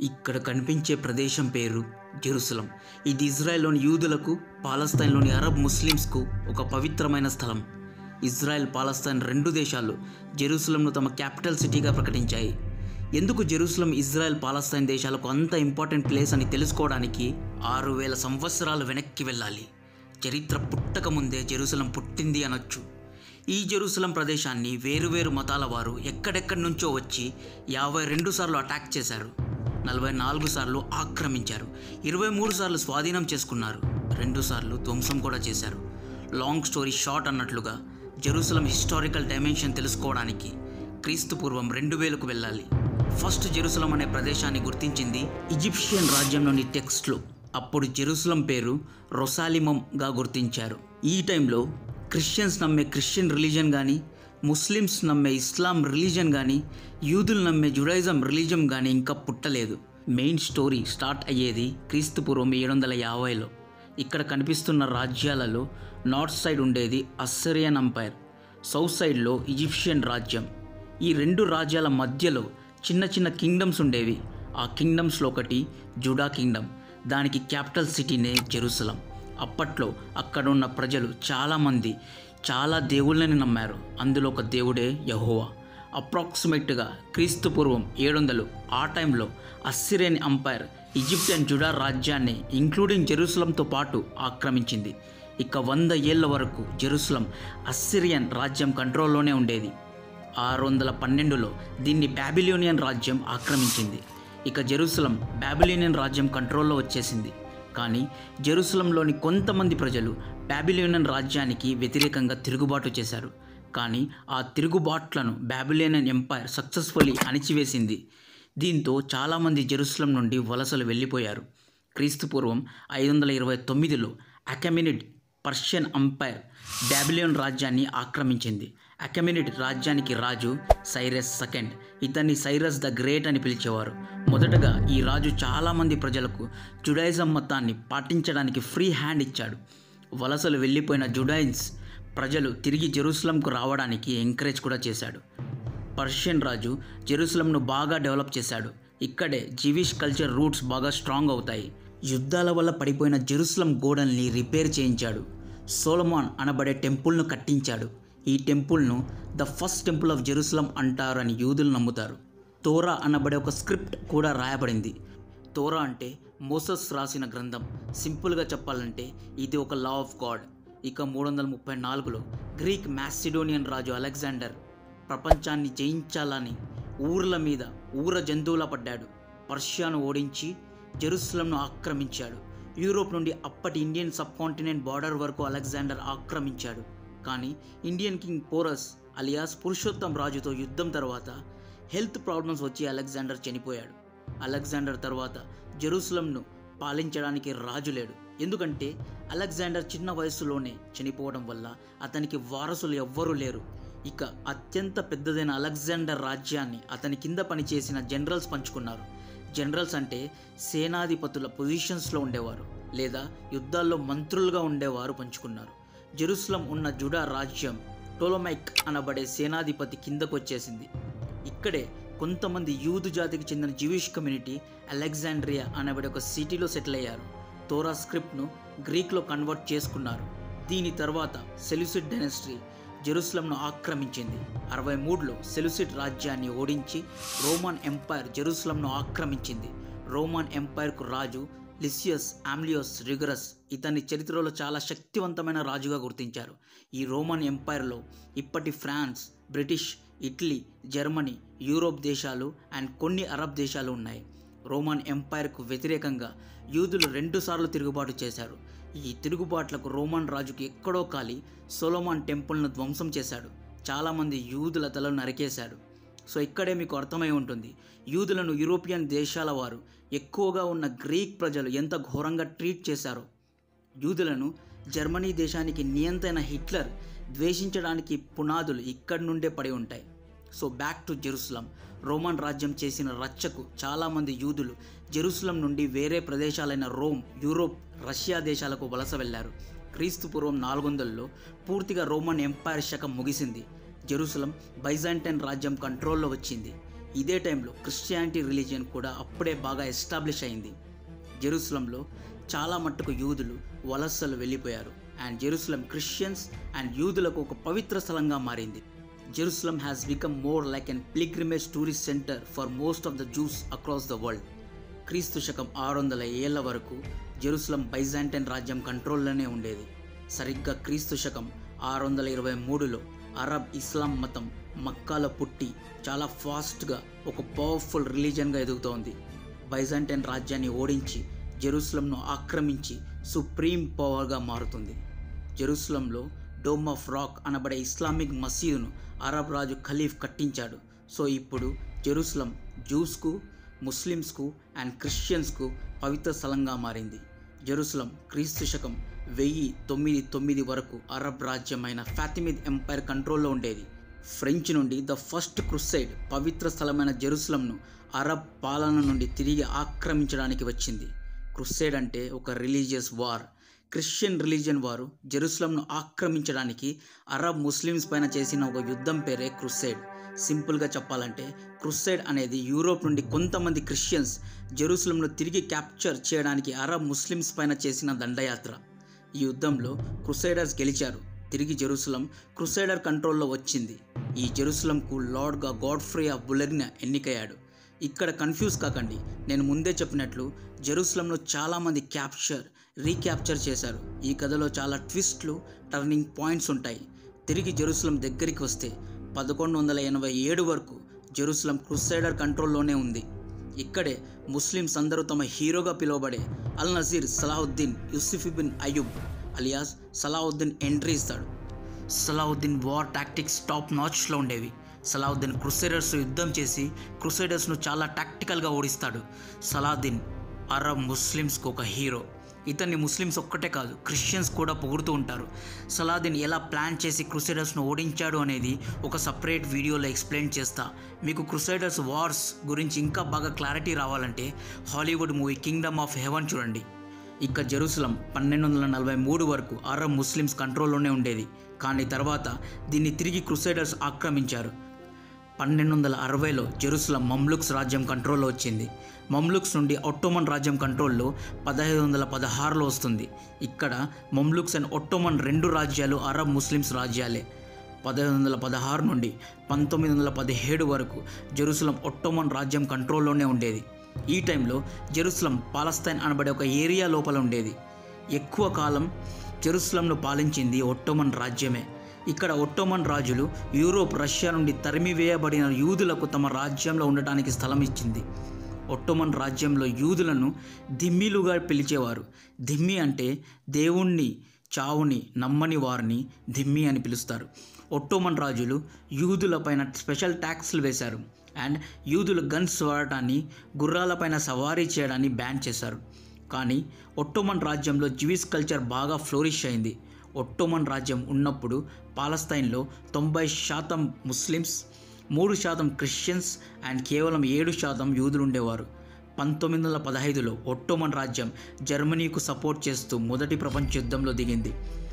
ఇక్కడ కనిపించే ప్రదేశం పేరు జెరూసలం. ఇది ఇజ్రాయెల్లోని యూదులకు, పాలస్తీన్లోని అరబ్ ముస్లిమ్స్కు ఒక పవిత్రమైన స్థలం. ఇజ్రాయెల్, పాలస్తీన్ రెండు దేశాలు జెరూసలంను తమ క్యాపిటల్ సిటీగా ప్రకటించాయి. ఎందుకు జెరూసలం ఇజ్రాయెల్, పాలస్తీన్ దేశాలకు అంత ఇంపార్టెంట్ ప్లేస్ అని తెలుసుకోవడానికి 6000 సంవత్సరాలు వెనక్కి వెళ్ళాలి. చరిత్ర పుట్టక ముందే జెరూసలం పుట్టింది అనొచ్చు. ఈ జెరూసలం ప్రదేశాన్ని వేరువేరు మతాల వారు ఎక్కడెక్కడి నుంచో వచ్చి 52 సార్లు అటాక్ చేశారు, 44 సార్లు ఆక్రమించారు, 23 సార్లు స్వాధీనం చేసుకున్నారు, 2 సార్లు ధ్వంసం కూడా చేశారు. లాంగ్ స్టోరీ షార్ట్ అన్నట్లుగా జెరూసలం హిస్టారికల్ డైమెన్షన్ తెలుసుకోవడానికి క్రీస్తు పూర్వం 2000కు వెళ్ళాలి. ఫస్ట్ జెరూసలం అనే ప్రదేశాన్ని గుర్తించింది ఈజిప్షియన్ రాజ్యంలోని టెక్స్ట్లో. అప్పుడు జెరూసలం పేరు రొసాలిమంగా గుర్తించారు. ఈ టైంలో క్రిస్టియన్స్ నమ్మే క్రిస్టియన్ రిలీజన్ కానీ, ముస్లిమ్స్ నమ్మే ఇస్లాం రిలీజన్ కానీ, యూదులు నమ్మే జుడాయిజం రిలీజన్ కానీ ఇంకా పుట్టలేదు. మెయిన్ స్టోరీ స్టార్ట్ అయ్యేది క్రీస్తు పూర్వం 750లో. ఇక్కడ కనిపిస్తున్న రాజ్యాలలో నార్త్ సైడ్ ఉండేది అస్సిరియన్ ఎంపైర్, సౌత్ సైడ్లో ఈజిప్షియన్ రాజ్యం. ఈ రెండు రాజ్యాల మధ్యలో చిన్న చిన్న కింగ్డమ్స్ ఉండేవి. ఆ కింగ్డమ్స్లో ఒకటి జుడా కింగ్డమ్, దానికి క్యాపిటల్ సిటీనే జెరూసలం. అప్పట్లో అక్కడున్న ప్రజలు చాలామంది చాలా దేవుళ్ళని నమ్మారు. అందులో ఒక దేవుడే యెహోవా. అప్రాక్సిమేట్గా క్రీస్తు పూర్వం 700 ఆ టైంలో Assyrian empire Egypt and Judah రాజ్యాన్ని ఇంక్లూడింగ్ జెరూసలంతో పాటు ఆక్రమించింది. ఇక 100 ఏళ్ల వరకు జెరూసలం అస్సిరియన్ రాజ్యం కంట్రోల్లోనే ఉండేది. 612లో దీన్ని బాబిలోనియన్ రాజ్యం ఆక్రమించింది. ఇక జెరూసలం బాబిలోనియన్ రాజ్యం కంట్రోల్లో వచ్చేసింది. కానీ జెరూసలంలోని కొంతమంది ప్రజలు బాబిలోనియన్ రాజ్యానికి వ్యతిరేకంగా తిరుగుబాటు చేశారు. కానీ ఆ తిరుగుబాట్లను బాబిలోనియన్ ఎంపైర్ సక్సెస్ఫుల్లీ అణిచివేసింది. దీంతో చాలామంది జెరూసలం నుండి వలసలు వెళ్ళిపోయారు. క్రీస్తు పూర్వం 529లో అఖెమెనిడ్ పర్షియన్ ఎంపైర్ బాబిలోన్ రాజ్యాన్ని ఆక్రమించింది. అఖెమెనిడ్ రాజ్యానికి రాజు సైరస్ II. ఇతన్ని సైరస్ ద గ్రేట్ అని పిలిచేవారు. మొదటగా ఈ రాజు చాలామంది ప్రజలకు జుడాయిజం మతాన్ని పాటించడానికి ఫ్రీ హ్యాండ్ ఇచ్చాడు. వలసలు వెళ్ళిపోయిన జుడాయిన్స్ ప్రజలు తిరిగి జెరూసలంకు రావడానికి ఎంకరేజ్ కూడా చేశాడు. పర్షియన్ రాజు జెరూసలంను బాగా డెవలప్ చేశాడు. ఇక్కడే జీవిష్ కల్చర్ రూట్స్ బాగా స్ట్రాంగ్ అవుతాయి. యుద్ధాల వల్ల పడిపోయిన జెరూసలం గోడల్ని రిపేర్ చేయించాడు. సొలొమన్ అనబడే టెంపుల్ను కట్టించాడు. ఈ టెంపుల్ను the first temple of Jerusalem అంటారు అని యూదులు నమ్ముతారు. తోరా అనబడే ఒక స్క్రిప్ట్ కూడా రాయబడింది. తోరా అంటే మోసెస్ రాసిన గ్రంథం. సింపుల్గా చెప్పాలంటే ఇది ఒక లా ఆఫ్ గాడ్. ఇక 334లో గ్రీక్ మాసిడోనియన్ రాజు అలెగ్జాండర్ ప్రపంచాన్ని జయించాలని ఊర్ల మీద ఊర జంతువులా పడ్డాడు. పర్షియాను ఓడించి జెరూసలంను ఆక్రమించాడు. యూరోప్ నుండి అప్పటి ఇండియన్ సబ్ కాంటినెంట్ బార్డర్ వరకు అలెగ్జాండర్ ఆక్రమించాడు. కానీ ఇండియన్ కింగ్ పోరస్ అలియాస్ పురుషోత్తం రాజుతో యుద్ధం తర్వాత హెల్త్ ప్రాబ్లమ్స్ వచ్చి అలెగ్జాండర్ చనిపోయాడు. అలెగ్జాండర్ తర్వాత జెరూసలంను పాలించడానికి రాజు లేడు. ఎందుకంటే అలెగ్జాండర్ చిన్న వయసులోనే చనిపోవడం వల్ల అతనికి వారసులు ఎవ్వరూ లేరు. ఇక అత్యంత పెద్దదైన అలెగ్జాండర్ రాజ్యాన్ని అతని కింద పనిచేసిన జనరల్స్ పంచుకున్నారు. జనరల్స్ అంటే సేనాధిపతుల పొజిషన్స్లో ఉండేవారు లేదా యుద్ధాల్లో మంత్రులుగా ఉండేవారు పంచుకున్నారు. జెరూసలం ఉన్న జుడా రాజ్యం టోలమైక్ అనబడే సేనాధిపతి కిందకు వచ్చేసింది. ఇక్కడే కొంతమంది యూదు జాతికి చెందిన జ్యూయిష్ కమ్యూనిటీ అలెగ్జాండ్రియా అనబడే ఒక సిటీలో సెటిల్ అయ్యారు. తోరా స్క్రిప్ట్ను గ్రీక్లో కన్వర్ట్ చేసుకున్నారు. దీని తర్వాత సెల్యూసిడ్ డైనస్టీ జెరూసలంను ఆక్రమించింది. 63లో సెల్యూసిడ్ రాజ్యాన్ని ఓడించి రోమన్ ఎంపైర్ జెరూసలంను ఆక్రమించింది. రోమన్ ఎంపైర్కు రాజు లిసియస్ ఆమ్లియోస్ రిగరస్. ఇతన్ని చరిత్రలో చాలా శక్తివంతమైన రాజుగా గుర్తించారు. ఈ రోమన్ ఎంపైర్లో ఇప్పటి France, British, Italy, Germany, Europe దేశాలు అండ్ కొన్ని అరబ్ దేశాలు ఉన్నాయి. రోమన్ ఎంపైర్కు వ్యతిరేకంగా యూదులు 2 సార్లు తిరుగుబాటు చేశారు. ఈ తిరుగుబాట్లకు రోమన్ రాజుకి ఎక్కడో కాలి సొలొమన్ టెంపుల్ను ధ్వంసం చేశాడు. చాలామంది యూదుల తలను నరికేశాడు. సో ఇక్కడే మీకు అర్థమై ఉంటుంది యూదులను యూరోపియన్ దేశాల వారు ఎక్కువగా ఉన్న గ్రీక్ ప్రజలు ఎంత ఘోరంగా ట్రీట్ చేశారో. యూదులను జర్మనీ దేశానికి నియంత్రణ హిట్లర్ ద్వేషించడానికి పునాదులు ఇక్కడి నుండే పడి ఉంటాయి. So back to Jerusalem. Roman రాజ్యం చేసిన రచ్చకు చాలామంది యూదులు జెరూసలం నుండి వేరే ప్రదేశాలైన రోమ్, యూరోప్, రష్యా దేశాలకు వలస వెళ్లారు. క్రీస్తు పూర్వం 400లో పూర్తిగా రోమన్ ఎంపైర్ శకం ముగిసింది. జెరూసలం బైజాంటైన్ రాజ్యం కంట్రోల్లో వచ్చింది. ఇదే టైంలో క్రిస్టియానిటీ రిలీజియన్ కూడా అప్పుడే బాగా ఎస్టాబ్లిష్ అయింది. జెరూసలంలో చాలా మట్టుకు యూదులు వలసలు వెళ్ళిపోయారు అండ్ జెరూసలం క్రిస్టియన్స్ అండ్ యూదులకు ఒక పవిత్ర స్థలంగా మారింది. Jerusalem has become more like an pilgrimage tourist centre for most of the Jews across the world. క్రీస్తు శకం 600 ఏళ్ల వరకు జెరూసలం బైజాంటైన్ రాజ్యం కంట్రోల్లోనే ఉండేది. సరిగ్గా క్రీస్తు శకం 623లో అరబ్ ఇస్లాం మతం మక్కాలో పుట్టి చాలా ఫాస్ట్గా ఒక పవర్ఫుల్ రిలీజన్గా ఎదుగుతోంది. బైజాంటైన్ రాజ్యాన్ని ఓడించి జెరూసలంను ఆక్రమించి సుప్రీం పవర్గా మారుతుంది. జెరూసలంలో డోమ్ ఆఫ్ రాక్ అనబడే ఇస్లామిక్ మసీదును అరబ్ రాజు ఖలీఫ్ కట్టించాడు. సో ఇప్పుడు జెరూసలం జూస్కు, ముస్లిమ్స్కు అండ్ క్రిస్టియన్స్కు పవిత్ర స్థలంగా మారింది. జెరూసలం క్రీస్తు శకం 1099 వరకు అరబ్ రాజ్యమైన ఫాతిమిద్ ఎంపైర్ కంట్రోల్లో ఉండేది. ఫ్రెంచ్ నుండి ద ఫస్ట్ క్రుసైడ్ పవిత్ర స్థలమైన జెరూసలంను అరబ్ పాలన నుండి తిరిగి ఆక్రమించడానికి వచ్చింది. క్రుసైడ్ అంటే ఒక రిలీజియస్ వార్. క్రిస్టియన్ రిలీజియన్ వారు జెరూసలంను ఆక్రమించడానికి అరబ్ ముస్లిమ్స్ పైన చేసిన ఒక యుద్ధం పేరే క్రుసైడ్. సింపుల్గా చెప్పాలంటే క్రుసైడ్ అనేది యూరోప్ నుండి కొంతమంది క్రిస్టియన్స్ జెరూసలంను తిరిగి క్యాప్చర్ చేయడానికి అరబ్ ముస్లిమ్స్ పైన చేసిన దండయాత్ర. ఈ యుద్ధంలో క్రుసైడర్స్ గెలిచారు. తిరిగి జెరూసలం క్రుసైడర్ కంట్రోల్లో వచ్చింది. ఈ జెరూసలంకు లార్డ్గా గాడ్ఫ్రే ఆఫ్ బులెగ్నా ఎన్నికయ్యాడు. ఇక్కడ కన్ఫ్యూజ్ కాకండి, నేను ముందే చెప్పినట్లు జెరూసలంలో చాలామంది రీక్యాప్చర్ చేశారు. ఈ కథలో చాలా ట్విస్ట్లు, టర్నింగ్ పాయింట్స్ ఉంటాయి. తిరిగి జెరూసలం దగ్గరికి వస్తే 1187 వరకు జెరూసలం క్రుసైడర్ కంట్రోల్లోనే ఉంది. ఇక్కడే ముస్లిమ్స్ అందరూ తమ హీరోగా పిలువబడే Al Nasir Salahuddin Yusuf bin Ayyub alias Salahuddin entry ఇస్తాడు. సలాహుద్దీన్ వార్ టాక్టిక్స్ టాప్ నాచ్లో ఉండేవి. సలాహుద్దీన్ క్రుసైడర్స్ యుద్ధం చేసి క్రుసైడర్స్ను చాలా టాక్టికల్గా ఓడిస్తాడు. సలాహుద్దీన్ అరబ్ ముస్లిమ్స్కు ఒక హీరో. ఇతన్ని ముస్లిమ్స్ ఒక్కటే కాదు, క్రిస్టియన్స్ కూడా పొగుడుతూ ఉంటారు. సలాహుద్దీన్ ఎలా ప్లాన్ చేసి క్రుసైడర్స్ను ఓడించాడు అనేది ఒక సపరేట్ వీడియోలో ఎక్స్ప్లెయిన్ చేస్తా. మీకు క్రుసైడర్స్ వార్స్ గురించి ఇంకా బాగా క్లారిటీ రావాలంటే Hollywood movie Kingdom of Heaven చూడండి. ఇక జెరూసలం 1243 వరకు అరబ్ ముస్లిమ్స్ కంట్రోల్లోనే ఉండేది. కానీ తర్వాత దీన్ని తిరిగి క్రుసైడర్స్ ఆక్రమించారు. 1260లో జెరూసలం మమ్లుక్స్ రాజ్యం కంట్రోల్లో వచ్చింది. మమ్లుక్స్ నుండి ఒట్టోమన్ రాజ్యం కంట్రోల్లో 1516లో వస్తుంది. ఇక్కడ మమ్లుక్స్ అండ్ ఒట్టోమన్ రెండు రాజ్యాలు అరబ్ ముస్లిమ్స్ రాజ్యాలే. 1516 నుండి 1917 వరకు జెరూసలం ఒట్టోమన్ రాజ్యం కంట్రోల్లోనే ఉండేది. ఈ టైంలో జెరూసలం పాలస్తైన్ అనబడే ఒక ఏరియా లోపల ఉండేది. ఎక్కువ కాలం జెరూసలంను పాలించింది ఒట్టోమన్ రాజ్యమే. ఇక్కడ ఒట్టోమన్ రాజులు యూరోప్, రష్యా నుండి తరిమివేయబడిన యూదులకు తమ రాజ్యంలో ఉండటానికి స్థలం ఇచ్చింది. ఒట్టోమన్ రాజ్యంలో యూదులను ధిమ్మీలుగా పిలిచేవారు. ధిమ్మీ అంటే దేవుణ్ణి, చావుని నమ్మని వారిని ధిమ్మీ అని పిలుస్తారు. ఒట్టోమన్ రాజులు యూదులపైన స్పెషల్ ట్యాక్స్లు వేశారు అండ్ యూదులు గన్స్ వాడటాన్ని, గుర్రాలపైన సవారీ చేయడాన్ని బ్యాన్ చేశారు. కానీ ఒట్టోమన్ రాజ్యంలో జ్యూయిష్ కల్చర్ బాగా ఫ్లోరిష్ అయింది. ఒట్టోమన్ రాజ్యం ఉన్నప్పుడు పాలస్తైన్లో 90% ముస్లిమ్స్, 3% క్రిస్టియన్స్ అండ్ కేవలం 7% యూదులు ఉండేవారు. 1915లో ఒట్టోమన్ రాజ్యం జర్మనీకు సపోర్ట్ చేస్తూ మొదటి ప్రపంచ యుద్ధంలో దిగింది.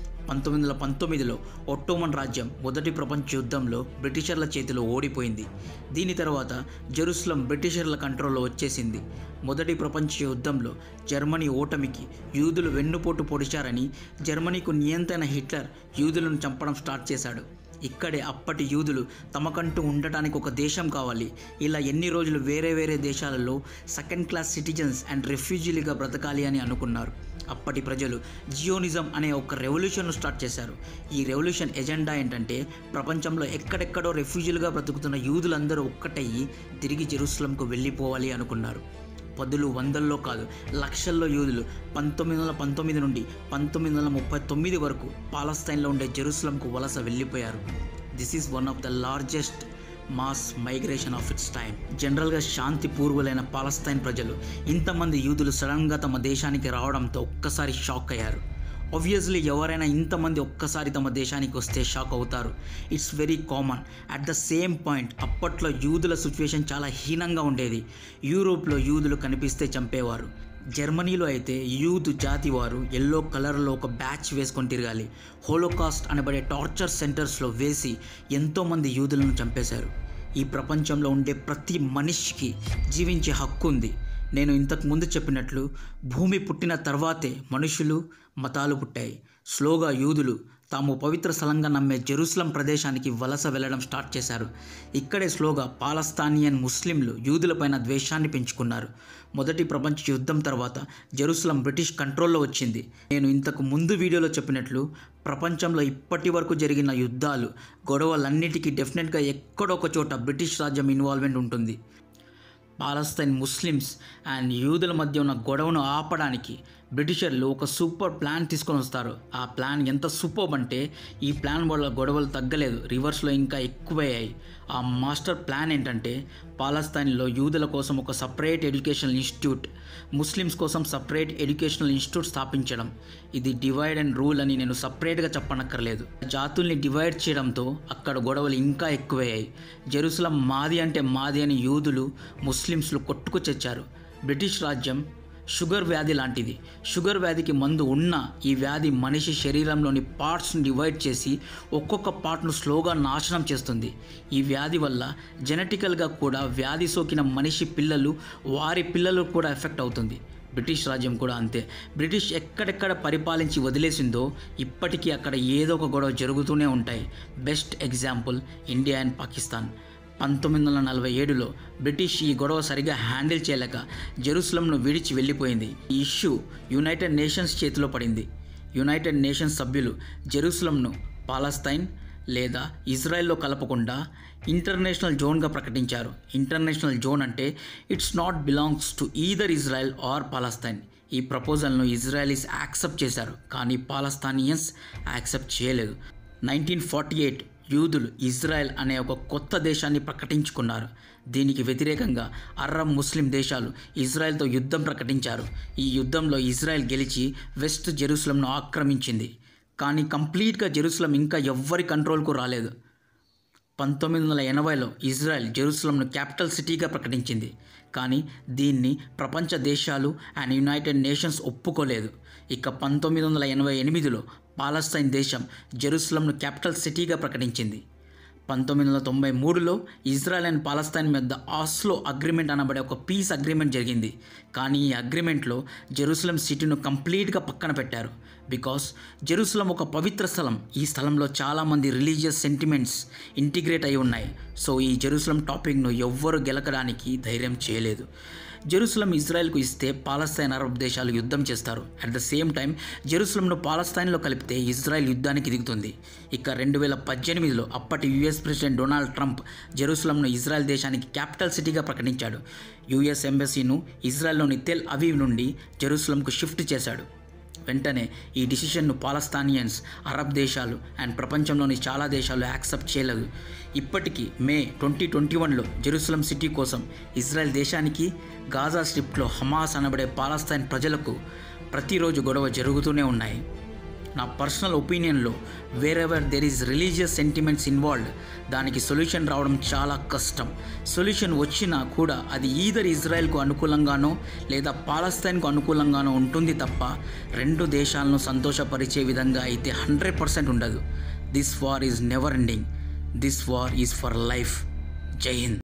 1919లో ఒట్టోమన్ రాజ్యం మొదటి ప్రపంచ యుద్ధంలో బ్రిటిషర్ల చేతిలో ఓడిపోయింది. దీని తర్వాత జెరూసలం బ్రిటిషర్ల కంట్రోల్లో వచ్చేసింది. మొదటి ప్రపంచ యుద్ధంలో జర్మనీ ఓటమికి యూదులు వెన్నుపోటు పొడిచారని జర్మనీకు నియంత్రణ హిట్లర్ యూదులను చంపడం స్టార్ట్ చేశాడు. ఇక్కడే అప్పటి యూదులు తమకంటూ ఉండటానికి ఒక దేశం కావాలి, ఇలా ఎన్ని రోజులు వేరే వేరే దేశాలలో సెకండ్ క్లాస్ సిటిజన్స్ అండ్ రెఫ్యూజీలుగా బ్రతకాలి అని అనుకున్నారు. అప్పటి ప్రజలు జియోనిజం అనే ఒక రెవల్యూషన్ను స్టార్ట్ చేశారు. ఈ రెవల్యూషన్ ఎజెండా ఏంటంటే ప్రపంచంలో ఎక్కడెక్కడో రెఫ్యూజీలుగా బ్రతుకుతున్న యూదులందరూ ఒక్కటయ్యి తిరిగి జెరూసలంకు వెళ్ళిపోవాలి అనుకున్నారు. 10 వందల్లో కాదు, లక్షల్లో యూదులు 1919 నుండి 1939 వరకు పాలస్తైన్లో ఉండే జెరూసలంకు వలస వెళ్ళిపోయారు. This is one of the largest mass migration of its time. జనరల్గా శాంతి పూర్వులైన పాలస్తైన్ ప్రజలు ఇంతమంది యూదులు సడన్గా తమ దేశానికి రావడంతో ఒక్కసారి షాక్ అయ్యారు. ఆబ్వియస్లీ ఎవరైనా ఇంతమంది ఒక్కసారి తమ దేశానికి వస్తే షాక్ అవుతారు. It's very common. At the same point అప్పట్లో యూదుల సిచ్యువేషన్ చాలా హీనంగా ఉండేది. యూరోప్లో యూదులు కనిపిస్తే చంపేవారు. జర్మనీలో అయితే యూదు జాతి వారు ఎల్లో కలర్లో ఒక బ్యాచ్ వేసుకొని తిరగాలి. హోలోకాస్ట్ అనబడే టార్చర్ సెంటర్స్లో వేసి ఎంతోమంది యూదులను చంపేశారు. ఈ ప్రపంచంలో ఉండే ప్రతి మనిషికి జీవించే హక్కు ఉంది. నేను ఇంతకు ముందు చెప్పినట్లు భూమి పుట్టిన తర్వాతే మనుషులు, మతాలు పుట్టాయి. స్లోగా యూదులు తాము పవిత్ర స్థలంగా నమ్మే జెరూసలం ప్రదేశానికి వలస వెళ్ళడం స్టార్ట్ చేశారు. ఇక్కడే స్లోగా పాలస్తానియన్ ముస్లింలు యూదులపైన ద్వేషాన్ని పెంచుకున్నారు. మొదటి ప్రపంచ యుద్ధం తర్వాత జెరూసలం బ్రిటిష్ కంట్రోల్లో వచ్చింది. నేను ఇంతకు ముందు వీడియోలో చెప్పినట్లు ప్రపంచంలో ఇప్పటి వరకు జరిగిన యుద్ధాలు, గొడవలన్నిటికీ డెఫినెట్గా ఎక్కడొక చోట బ్రిటిష్ రాజ్యం ఇన్వాల్వ్మెంట్ ఉంటుంది. పాలస్తీన్ ముస్లిమ్స్ అండ్ యూదుల మధ్య ఉన్న గొడవను ఆపడానికి బ్రిటిషర్లు ఒక సూపర్ ప్లాన్ తీసుకొని వస్తారు. ఆ ప్లాన్ ఎంత సూపర్ అంటే ఈ ప్లాన్ వల్ల గొడవలు తగ్గలేదు, రివర్స్లో ఇంకా ఎక్కువయ్యాయి. ఆ మాస్టర్ ప్లాన్ ఏంటంటే పాలస్తీన్లో యూదుల కోసం ఒక సపరేట్ ఎడ్యుకేషనల్ ఇన్స్టిట్యూట్, ముస్లిమ్స్ కోసం సపరేట్ ఎడ్యుకేషనల్ ఇన్స్టిట్యూట్ స్థాపించడం. ఇది డివైడ్ అండ్ రూల్ అని నేను సపరేట్గా చెప్పనక్కర్లేదు. జాతుల్ని డివైడ్ చేయడంతో అక్కడ గొడవలు ఇంకా ఎక్కువయ్యాయి. జెరూసలం మాది అంటే మాది అని యూదులు, ముస్లిమ్స్లు కొట్టుకు చచ్చారు. బ్రిటిష్ రాజ్యం షుగర్ వ్యాధి లాంటిది. షుగర్ వ్యాధికి మందు ఉన్న ఈ వ్యాధి మనిషి శరీరంలోని పార్ట్స్ని డివైడ్ చేసి ఒక్కొక్క పార్ట్ను స్లోగా నాశనం చేస్తుంది. ఈ వ్యాధి వల్ల జెనెటికల్గా కూడా వ్యాధి సోకిన మనిషి పిల్లలు, వారి పిల్లలు కూడా ఎఫెక్ట్ అవుతుంది. బ్రిటిష్ రాజ్యం కూడా అంతే. బ్రిటిష్ ఎక్కడెక్కడ పరిపాలించి వదిలేసిందో ఇప్పటికీ అక్కడ ఏదో ఒక గొడవ జరుగుతూనే ఉంటాయి. Best example India and Pakistan. 1947లో బ్రిటిష్ ఈ గొడవ సరిగా హ్యాండిల్ చేయలేక జెరూసలంను విడిచి వెళ్ళిపోయింది. ఈ ఇష్యూ యునైటెడ్ నేషన్స్ చేతిలో పడింది. యునైటెడ్ నేషన్స్ సభ్యులు జెరూసలంను పాలస్తీన్ లేదా ఇజ్రాయెల్లో కలపకుండా ఇంటర్నేషనల్ జోన్గా ప్రకటించారు. ఇంటర్నేషనల్ జోన్ అంటే it's not belongs to either Israel or Palestine. ఈ ప్రపోజల్ను ఇజ్రాయలీస్ యాక్సెప్ట్ చేశారు, కానీ పాలస్తానియన్స్ యాక్సెప్ట్ చేయలేదు. 1948 యూదులు ఇజ్రాయెల్ అనే ఒక కొత్త దేశాన్ని ప్రకటించుకున్నారు. దీనికి వ్యతిరేకంగా అరబ్ ముస్లిం దేశాలు ఇజ్రాయెల్తో యుద్ధం ప్రకటించారు. ఈ యుద్ధంలో ఇజ్రాయెల్ గెలిచి వెస్ట్ జెరూసలంను ఆక్రమించింది. కానీ కంప్లీట్గా జెరూసలం ఇంకా ఎవ్వరి కంట్రోల్కు రాలేదు. 1980లో ఇజ్రాయెల్ జెరూసలంను క్యాపిటల్ సిటీగా ప్రకటించింది. కానీ దీన్ని ప్రపంచ దేశాలు అండ్ యునైటెడ్ నేషన్స్ ఒప్పుకోలేదు. ఇక 1988లో పాలస్తీన్ దేశం జెరూసలంను క్యాపిటల్ సిటీగా ప్రకటించింది. 1993లో ఇజ్రాయెల్ అండ్ పాలస్తీన్ మధ్య ఆస్లో అగ్రిమెంట్ అనబడే ఒక పీస్ అగ్రిమెంట్ జరిగింది. కానీ ఈ అగ్రిమెంట్లో జెరూసలం సిటీను కంప్లీట్గా పక్కన పెట్టారు. బికాస్ జెరూసలం ఒక పవిత్ర స్థలం. ఈ స్థలంలో చాలామంది రిలీజియస్ సెంటిమెంట్స్ ఇంటిగ్రేట్ అయి ఉన్నాయి. సో ఈ జెరూసలం టాపిక్ను ఎవ్వరు గెలకడానికి ధైర్యం చేయలేదు. జెరూసలం ఇజ్రాయెల్కు ఇస్తే పాలస్తీన్ అరబ్ దేశాలు యుద్ధం చేస్తారు. అట్ ద సేమ్ టైం జెరూసలంను పాలస్తీన్లో కలిపితే ఇజ్రాయెల్ యుద్ధానికి దిగుతుంది. ఇక 2018లో అప్పటి యుఎస్ ప్రెసిడెంట్ డొనాల్డ్ ట్రంప్ జెరూసలంను ఇజ్రాయెల్ దేశానికి క్యాపిటల్ సిటీగా ప్రకటించాడు. యుఎస్ ఎంబసీను ఇజ్రాయెల్లోని టెల్ అవీవ్ నుండి జెరూసలంకు షిఫ్ట్ చేశాడు. వెంటనే ఈ డిసిషన్ను పాలస్తానియన్స్, అరబ్ దేశాలు అండ్ ప్రపంచంలోని చాలా దేశాలు యాక్సెప్ట్ చేయలేదు. ఇప్పటికీ మే 2021లో జెరూసలం సిటీ కోసం ఇజ్రాయెల్ దేశానికి, గాజా స్ట్రిప్లో హమాస్ అనబడే పాలస్తీన్ ప్రజలకు ప్రతిరోజు గొడవ జరుగుతూనే ఉన్నాయి. నా పర్సనల్ ఒపీనియన్లో wherever there is religious sentiments involved దానికి సొల్యూషన్ రావడం చాలా కష్టం. సొల్యూషన్ వచ్చినా కూడా అది ఈదర్ ఇజ్రాయెల్కు అనుకూలంగానో లేదా పాలస్తీన్కు అనుకూలంగానో ఉంటుంది తప్ప రెండు దేశాలను సంతోషపరిచే విధంగా అయితే 100% ఉండదు. This war is never ending. This war is for life. జై హింద్.